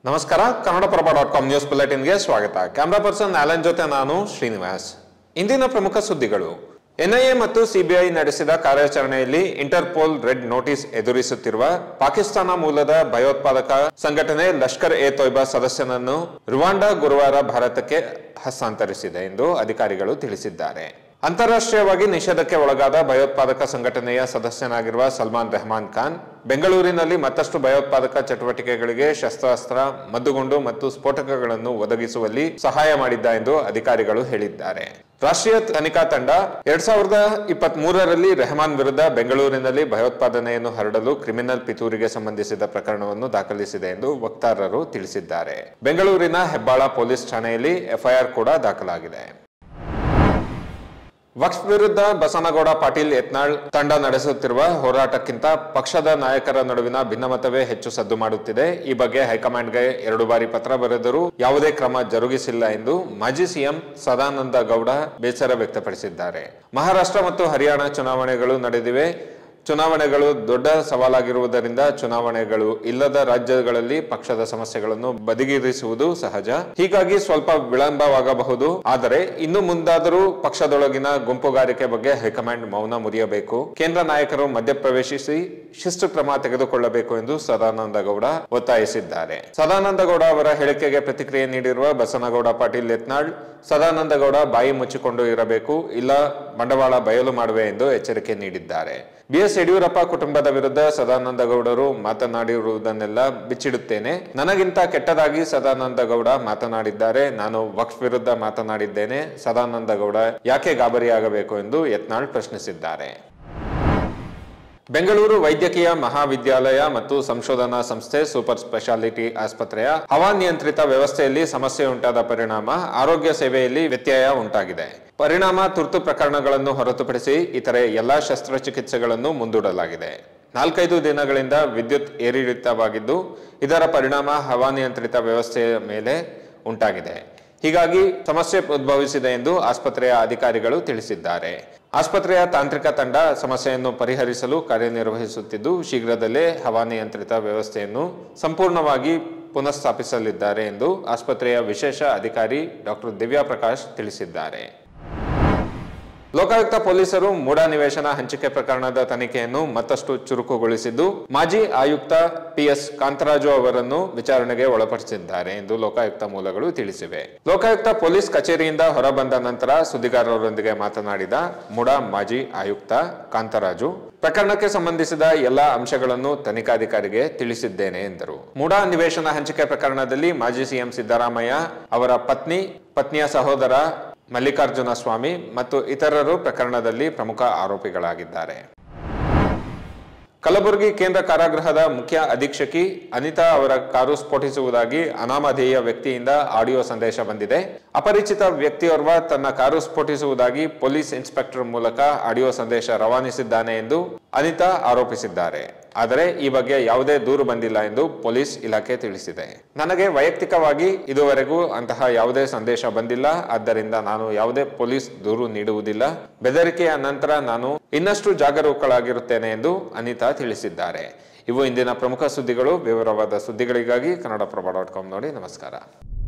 ನಮಸ್ಕಾರ kannadaprabha.com news ಬುಲೆಟಿನ್ಗೆ ಸ್ವಾಗತ. Camera person Alan ಜೊತೆ ನಾನು ಶ್ರೀನಿವಾಸ್. ಇಂದಿನ ಪ್ರಮುಖ ಸುದ್ದಿಗಳು. ಎನ್ಐಎ ಮತ್ತು ಸಿಬಿಐ ನಡೆಸಿದ ಕಾರ್ಯಾಚರಣೆಯಲ್ಲಿ ಇಂಟರ್ಪೋಲ್ ರೆಡ್ ನೋಟಿಸ್ ಎದುರಿಸುತ್ತಿರುವ ಪಾಕಿಸ್ತಾನ ಮೂಲದ ಭಯೋತ್ಪಾದಕ ಸಂಘಟನೆ ಲಷ್ಕರ್ ಎ ತೊಯ್ಬಾ ಸದಸ್ಯನನ್ನು ರುವಾಂಡಾ ಗುರುವಾರ ಭಾರತಕ್ಕೆ ಹಸ್ತಾಂತರಿಸಿದೆ ಎಂದು ಅಧಿಕಾರಿಗಳು ತಿಳಿಸಿದ್ದಾರೆ. ಅಂತಾರಾಷ್ಟ್ರೀಯವಾಗಿ ನಿಷೇಧಕ್ಕೆ ಒಳಗಾದ ಭಯೋತ್ಪಾದಕ ಸಂಘಟನೆಯ ಸದಸ್ಯನಾಗಿರುವ ಸಲ್ಮಾನ್ ರೆಹಮಾನ್ ಖಾನ್ ಬೆಂಗಳೂರಿನಲ್ಲಿ ಮತ್ತಷ್ಟು ಭಯೋತ್ಪಾದಕ ಚಟುವಟಿಕೆಗಳಿಗೆ ಶಸ್ತ್ರಾಸ್ತ್ರ, ಮದ್ದುಗುಂಡು ಮತ್ತು ಸ್ಫೋಟಕಗಳನ್ನು ಒದಗಿಸುವಲ್ಲಿ ಸಹಾಯ ಮಾಡಿದ್ದ ಎಂದು ಅಧಿಕಾರಿಗಳು ಹೇಳಿದ್ದಾರೆ. ರಾಷ್ಟ್ರೀಯ ತನಿಖಾ ತಂಡ 2023ರಲ್ಲಿ ರೆಹಮಾನ್ ವಿರುದ್ಧ ಬೆಂಗಳೂರಿನಲ್ಲಿ ಭಯೋತ್ಪಾದನೆಯನ್ನು ಹರಡಲು ಕ್ರಿಮಿನಲ್ ಪಿತೂರಿಗೆ ಸಂಬಂಧಿಸಿದ ಪ್ರಕರಣವನ್ನು ದಾಖಲಿಸಿದೆ ಎಂದು ವಕ್ತಾರರು ತಿಳಿಸಿದ್ದಾರೆ. ಬೆಂಗಳೂರಿನ ಹೆಬ್ಬಾಳ ಪೊಲೀಸ್ ಠಾಣೆಯಲ್ಲಿ ಎಫ್ಐಆರ್ ಕೂಡ ದಾಖಲಾಗಿದೆ. ವಕ್ಫ್ ವಿರುದ್ಧ ಬಸನಗೌಡ ಪಾಟೀಲ್ ಯತ್ನಾಳ್ ತಂಡ ನಡೆಸುತ್ತಿರುವ ಹೋರಾಟಕ್ಕಿಂತ ಪಕ್ಷದ ನಾಯಕರ ನಡುವಿನ ಭಿನ್ನಮತವೇ ಹೆಚ್ಚು ಸದ್ದು ಮಾಡುತ್ತಿದೆ. ಈ ಬಗ್ಗೆ ಹೈಕಮಾಂಡ್ಗೆ 2 ಬಾರಿ ಪತ್ರ ಬರೆದರೂ ಯಾವುದೇ ಕ್ರಮ ಜರುಗಿಸಿಲ್ಲ ಎಂದು ಮಾಜಿ ಸಿಎಂ ಸದಾನಂದ ಗೌಡ ಬೇಸರ ವ್ಯಕ್ತಪಡಿಸಿದ್ದಾರೆ. ಮಹಾರಾಷ್ಟ್ರ ಮತ್ತು ಹರಿಯಾಣ ಚುನಾವಣೆಗಳು ನಡೆದಿವೆ. ಚುನಾವಣೆಗಳು ದೊಡ್ಡ ಸವಾಲಾಗಿರುವುದರಿಂದ ಚುನಾವಣೆಗಳು ಇಲ್ಲದ ರಾಜ್ಯಗಳಲ್ಲಿ ಪಕ್ಷದ ಸಮಸ್ಯೆಗಳನ್ನು ಬದಿಗಿರಿಸುವುದು ಸಹಜ. ಹೀಗಾಗಿ ಸ್ವಲ್ಪ ವಿಳಂಬವಾಗಬಹುದು. ಆದರೆ ಇನ್ನು ಮುಂದಾದರೂ ಪಕ್ಷದೊಳಗಿನ ಗುಂಪುಗಾರಿಕೆ ಬಗ್ಗೆ ಹೈಕಮಾಂಡ್ ಮೌನ ಮುರಿಯಬೇಕು. ಕೇಂದ್ರ ನಾಯಕರು ಮಧ್ಯಪ್ರವೇಶಿಸಿ ಶಿಸ್ತು ಕ್ರಮ ತೆಗೆದುಕೊಳ್ಳಬೇಕು ಎಂದು ಸದಾನಂದ ಗೌಡ ಒತ್ತಾಯಿಸಿದ್ದಾರೆ. ಸದಾನಂದ ಗೌಡ ಅವರ ಹೇಳಿಕೆಗೆ ಪ್ರತಿಕ್ರಿಯೆ ನೀಡಿರುವ ಬಸನಗೌಡ ಪಾಟೀಲ್ ಯತ್ನಾಳ್, ಸದಾನಂದ ಗೌಡ ಬಾಯಿ ಮುಚ್ಚಿಕೊಂಡು ಇರಬೇಕು, ಇಲ್ಲ ಬಂಡವಾಳ ಬಯಲು ಮಾಡುವೆ ಎಂದು ಎಚ್ಚರಿಕೆ ನೀಡಿದ್ದಾರೆ. ಬಿಎಸ್ ಯಡಿಯೂರಪ್ಪ ಕುಟುಂಬದ ವಿರುದ್ಧ ಸದಾನಂದ ಗೌಡರು ಮಾತನಾಡಿರುವುದನ್ನೆಲ್ಲ ಬಿಚ್ಚಿಡುತ್ತೇನೆ. ನನಗಿಂತ ಕೆಟ್ಟದಾಗಿ ಸದಾನಂದ ಗೌಡ ಮಾತನಾಡಿದ್ದಾರೆ. ನಾನು ವಕ್ಫ್ ವಿರುದ್ಧ ಮಾತನಾಡಿದ್ದೇನೆ. ಸದಾನಂದ ಗೌಡ ಯಾಕೆ ಗಾಬರಿಯಾಗಬೇಕು ಎಂದು ಯತ್ನಾಳ್ ಪ್ರಶ್ನಿಸಿದ್ದಾರೆ. ಬೆಂಗಳೂರು ವೈದ್ಯಕೀಯ ಮಹಾವಿದ್ಯಾಲಯ ಮತ್ತು ಸಂಶೋಧನಾ ಸಂಸ್ಥೆ ಸೂಪರ್ ಸ್ಪೆಷಾಲಿಟಿ ಆಸ್ಪತ್ರೆಯ ಹವಾನಿಯಂತ್ರಿತ ವ್ಯವಸ್ಥೆಯಲ್ಲಿ ಸಮಸ್ಯೆ ಉಂಟಾದ ಪರಿಣಾಮ ಆರೋಗ್ಯ ಸೇವೆಯಲ್ಲಿ ವ್ಯತ್ಯಯ ಉಂಟಾಗಿದೆ. ಪರಿಣಾಮ ತುರ್ತು ಪ್ರಕರಣಗಳನ್ನು ಹೊರತುಪಡಿಸಿ ಇತರೆ ಎಲ್ಲಾ ಶಸ್ತ್ರಚಿಕಿತ್ಸೆಗಳನ್ನು ಮುಂದೂಡಲಾಗಿದೆ. 4-5 ದಿನಗಳಿಂದ ವಿದ್ಯುತ್ ಏರಿಳಿತವಾಗಿದ್ದು ಇದರ ಪರಿಣಾಮ ಹವಾನಿಯಂತ್ರಿತ ವ್ಯವಸ್ಥೆಯ ಮೇಲೆ ಉಂಟಾಗಿದೆ. ಹೀಗಾಗಿ ಸಮಸ್ಯೆ ಉದ್ಭವಿಸಿದೆ ಎಂದು ಆಸ್ಪತ್ರೆಯ ಅಧಿಕಾರಿಗಳು ತಿಳಿಸಿದ್ದಾರೆ. ಆಸ್ಪತ್ರೆಯ ತಾಂತ್ರಿಕ ತಂಡ ಸಮಸ್ಯೆಯನ್ನು ಪರಿಹರಿಸಲು ಕಾರ್ಯನಿರ್ವಹಿಸುತ್ತಿದ್ದು ಶೀಘ್ರದಲ್ಲೇ ಹವಾನಿಯಂತ್ರಿತ ವ್ಯವಸ್ಥೆಯನ್ನು ಸಂಪೂರ್ಣವಾಗಿ ಪುನಃಸ್ಥಾಪಿಸಲಿದ್ದಾರೆ ಎಂದು ಆಸ್ಪತ್ರೆಯ ವಿಶೇಷ ಅಧಿಕಾರಿ ಡಾಕ್ಟರ್ ದಿವ್ಯಾ ಪ್ರಕಾಶ್ ತಿಳಿಸಿದ್ದಾರೆ. ಲೋಕಾಯುಕ್ತ ಪೊಲೀಸರು ಮೂಡಾ ನಿವೇಶನ ಹಂಚಿಕೆ ಪ್ರಕರಣದ ತನಿಖೆಯನ್ನು ಮತ್ತಷ್ಟು ಚುರುಕುಗೊಳಿಸಿದ್ದು ಮಾಜಿ ಆಯುಕ್ತ ಪಿಎಸ್ ಕಾಂತರಾಜು ಅವರನ್ನು ವಿಚಾರಣೆಗೆ ಒಳಪಡಿಸಿದ್ದಾರೆ ಎಂದು ಲೋಕಾಯುಕ್ತ ಮೂಲಗಳು ತಿಳಿಸಿವೆ. ಲೋಕಾಯುಕ್ತ ಪೊಲೀಸ್ ಕಚೇರಿಯಿಂದ ಹೊರಬಂದ ನಂತರ ಸುದ್ದಿಗಾರರೊಂದಿಗೆ ಮಾತನಾಡಿದ ಮೂಡಾ ಮಾಜಿ ಆಯುಕ್ತ ಕಾಂತರಾಜು, ಪ್ರಕರಣಕ್ಕೆ ಸಂಬಂಧಿಸಿದ ಎಲ್ಲಾ ಅಂಶಗಳನ್ನು ತನಿಖಾಧಿಕಾರಿಗೆ ತಿಳಿಸಿದ್ದೇನೆ ಎಂದರು. ಮೂಡಾ ನಿವೇಶನ ಹಂಚಿಕೆ ಪ್ರಕರಣದಲ್ಲಿ ಮಾಜಿ ಸಿಎಂ ಸಿದ್ದರಾಮಯ್ಯ ಅವರ ಪತ್ನಿಯ ಸಹೋದರ ಮಲ್ಲಿಕಾರ್ಜುನ ಸ್ವಾಮಿ ಮತ್ತು ಇತರರು ಪ್ರಕರಣದಲ್ಲಿ ಪ್ರಮುಖ ಆರೋಪಿಗಳಾಗಿದ್ದಾರೆ. ಕಲಬುರಗಿ ಕೇಂದ್ರ ಕಾರಾಗೃಹದ ಮುಖ್ಯ ಅಧೀಕ್ಷಕಿ ಅನಿತಾ ಅವರ ಕಾರು ಸ್ಫೋಟಿಸುವುದಾಗಿ ಅನಾಮಧೇಯ ವ್ಯಕ್ತಿಯಿಂದ ಆಡಿಯೋ ಸಂದೇಶ ಬಂದಿದೆ. ಅಪರಿಚಿತ ವ್ಯಕ್ತಿಯೋರ್ವ ತನ್ನ ಕಾರು ಸ್ಫೋಟಿಸುವುದಾಗಿ ಪೊಲೀಸ್ ಇನ್ಸ್ಪೆಕ್ಟರ್ ಮೂಲಕ ಆಡಿಯೋ ಸಂದೇಶ ರವಾನಿಸಿದ್ದಾನೆ ಎಂದು ಅನಿತಾ ಆರೋಪಿಸಿದ್ದಾರೆ. ಆದರೆ ಈ ಬಗ್ಗೆ ಯಾವುದೇ ದೂರು ಬಂದಿಲ್ಲ ಎಂದು ಪೊಲೀಸ್ ಇಲಾಖೆ ತಿಳಿಸಿದೆ. ನನಗೆ ವೈಯಕ್ತಿಕವಾಗಿ ಇದುವರೆಗೂ ಅಂತಹ ಯಾವುದೇ ಸಂದೇಶ ಬಂದಿಲ್ಲ. ಆದ್ದರಿಂದ ನಾನು ಯಾವುದೇ ಪೊಲೀಸ್ ದೂರು ನೀಡುವುದಿಲ್ಲ. ಬೆದರಿಕೆಯ ನಂತರ ನಾನು ಇನ್ನಷ್ಟು ಜಾಗರೂಕಳಾಗಿರುತ್ತೇನೆ ಎಂದು ಅನಿತಾ ತಿಳಿಸಿದ್ದಾರೆ. ಇವು ಇಂದಿನ ಪ್ರಮುಖ ಸುದ್ದಿಗಳು. ವಿವರವಾದ ಸುದ್ದಿಗಳಿಗಾಗಿ kannadaprabha.com ನೋಡಿ. ನಮಸ್ಕಾರ.